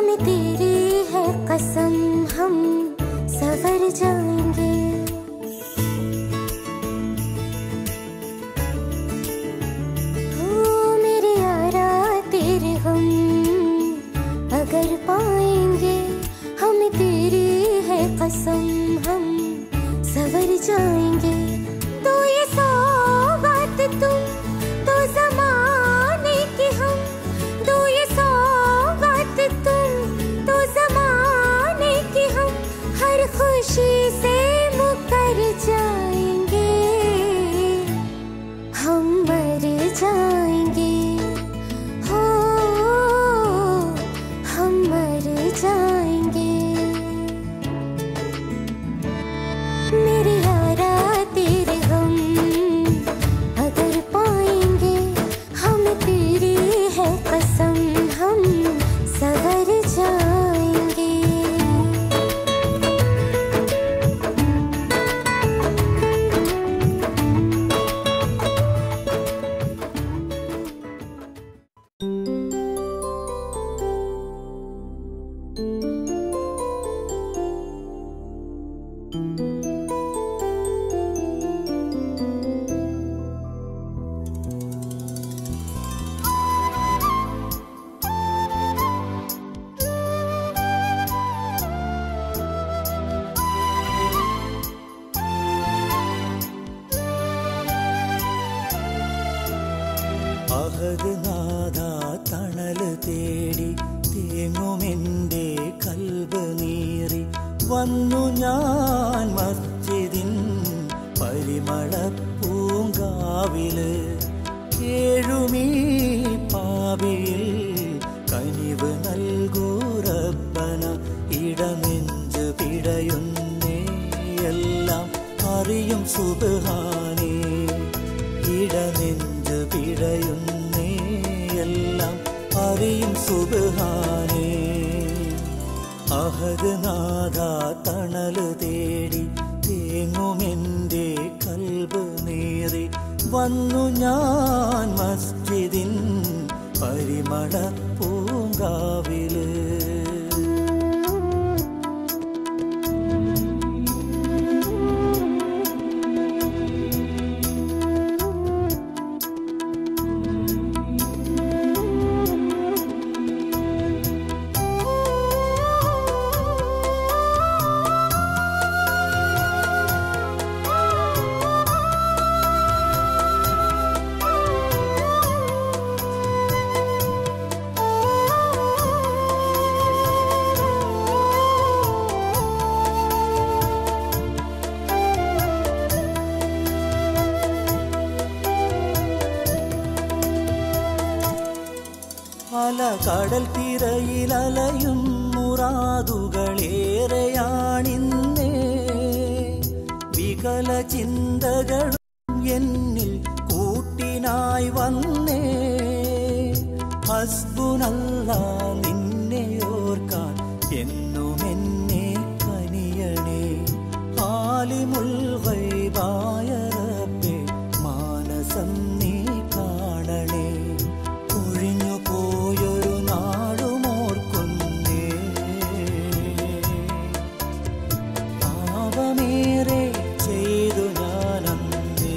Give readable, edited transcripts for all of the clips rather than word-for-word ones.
तेरी है कसम हम सवर जाएंगे। हो मेरे यारा तेरे हम अगर पाएंगे, हमें तेरी है कसम हम सवर जाएंगे। तो ये सौगात तुम तो ज़माने की हम, तो ये सौगात तुम तो ज़माने की हम, हर खुशी से मुकर जाएंगे, हम मर जाएंगे। हो हम मर जाएंगे। मेरे यारा तेरे हम अगर पाएंगे, हम तेरी है कसम हम सवर जाएंगे। അഹദ് നാദാ തണൽ തേടി തേങ്ങുമെൻ്റെ കൽബ് നീറി വന്നു ഞാൻ മസ്ജിദിൻ പരിമളപ്പൂങ്കാവില്. കേഴുമീ പാവിയിൽ കനിവ് നൽകൂ റബ്ബന, ഇടനെഞ്ച് പിടയുന്നേ എല്ലാം അറിയും സുബ്ഹാനേ. ഇടനെഞ്ച് പിടയുന്നേ എല്ലാം അറിയും സുബ്ഹാനേ. അഹദ് നാദാ തണൽ തേടി തേങ്ങുമെൻ്റെ കൽബ് നീറി വന്നു ഞാൻ മസ്ജിദിൻ പരിമളപ്പൂങ്കാവില്. അല കടൽ തിരയിലലയും മുറാദുകളേറെയാണിന്നേ, വികല ചിന്തകളും എന്നിൽ കൂട്ടിനായി വന്നേ. ഹസ്ബുനല്ലാ നിന്നെയോർക്കാൻ എന്നുമെന്നെ കനിയണേ. ആലിമുൽ ഗൈബായ റബ്ബേ മാനസം നീ കാണണേ. ഒഴിഞ്ഞു പോയൊരു നാടുമോർക്കുന്നേ, പാപമേറെ ചെയ്തു ഞാനന്നേ.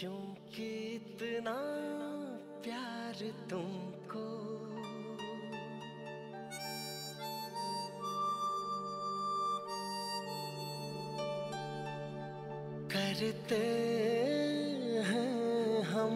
क्योंकि इतना प्यार तुमको करते हैं हम।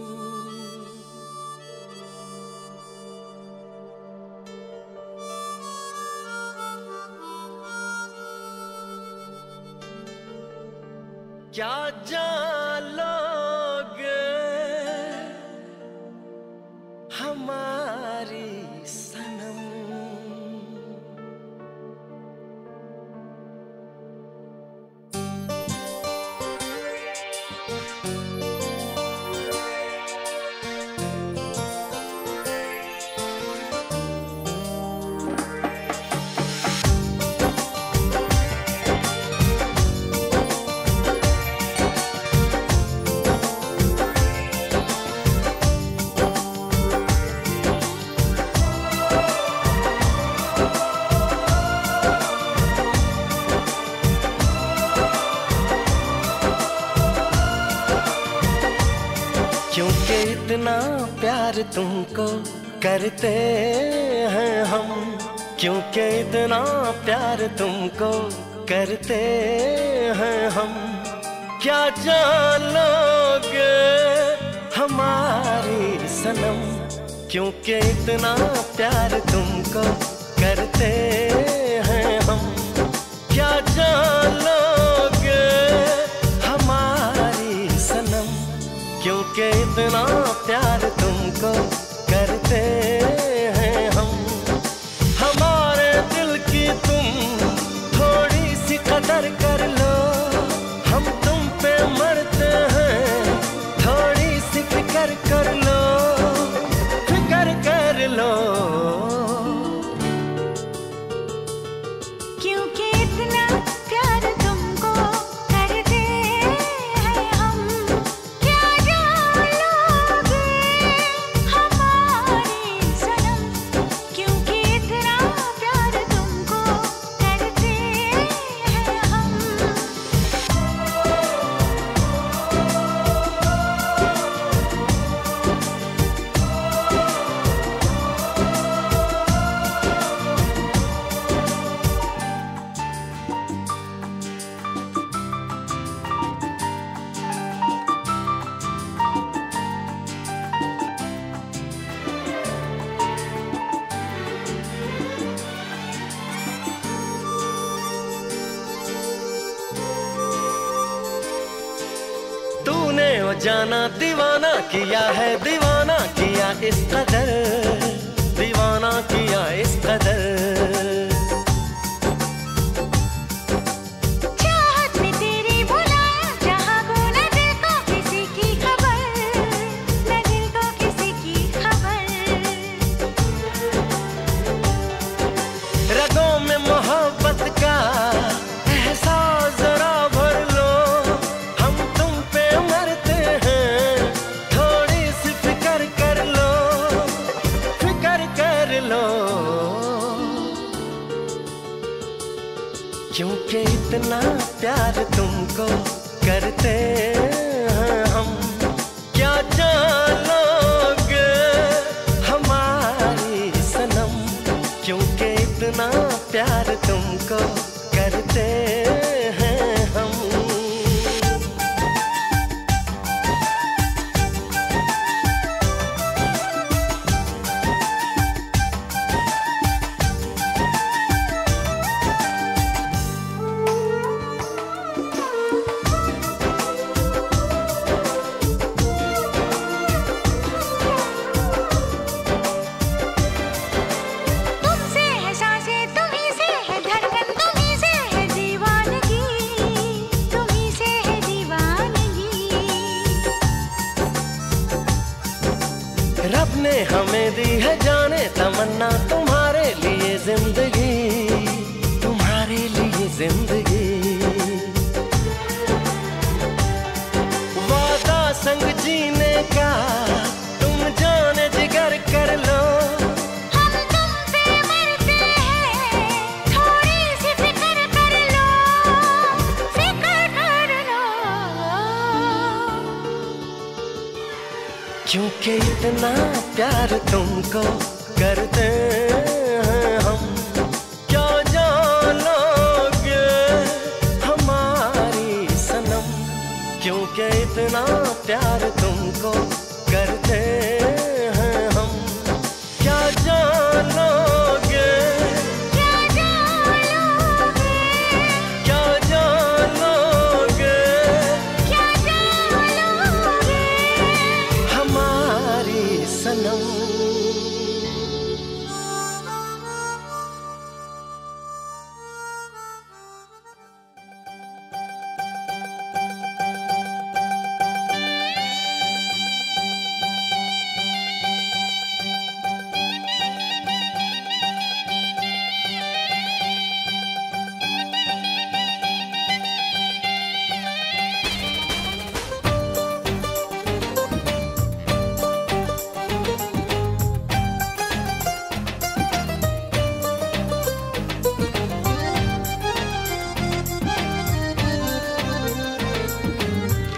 क्या जान लोगे हमारी सनम, क्योंकि इतना प्यार तुमको करते हैं हम, क्योंकि इतना प्यार तुमको करते हैं हम। क्या जान लोगे हमारी सनम, क्योंकि इतना प्यार तुमको करते हैं हम। क्या जान लोगे हमारी सनम, क्योंकि इतना प्यार तुमको करते हैं हम। हमारे दिल की तुम थोड़ी सी कदर कर लो, हम तुम पे मरते हैं, थोड़ी सी फिक्र कर लो, फिक्र कर लो। क्योंकि इतना प्यार तुमको करते हैं हम। क्या जान लोगे हमारी सनम, क्योंकि इतना प्यार तुमको करते हैं हम। तूने वो जाना दीवाना किया है, दीवाना किया इस कदर, दीवाना किया इस कदर। चाहत में तेरी बुलाया जहाँ को न दिल को किसी की खबर, न दिल को किसी की खबर। रगों में मोहब्बत का एहसास जरा भर लो, हम तुम पे मरते हैं, थोड़ी सी फिक्र कर लो, फिक्र कर लो। क्योंकि इतना प्यार तुमको करते हैं हम। क्या जान लोगे हमारी सनम, क्योंकि इतना प्यार तुमको करते हैं हम। तुमसे है सांसें, तुम्हीं से है धड़कन, तुम्हीं से है दीवानगी, तुम्हीं से है दीवानगी। रब ने हमें दी है जाने तमन्ना, तुम्हारे लिए जिंदगी, तुम्हारे लिए जिंदगी। वादा संग जीने का तुम जाने जिगर कर लो, हम तुम पे मरते हैं, थोड़ी सी फिक्र कर लो, फिक्र कर लो। प्यार तुमको करते हैं हम, क्या जानोगे हमारी सनम, क्योंकि इतना प्यार तुमको करते हैं हम, क्या जानोगे, क्या जानोगे, क्या जानोगे, क्या जानोगे हमारी सनम।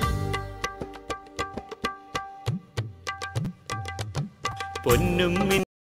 പൊന്നും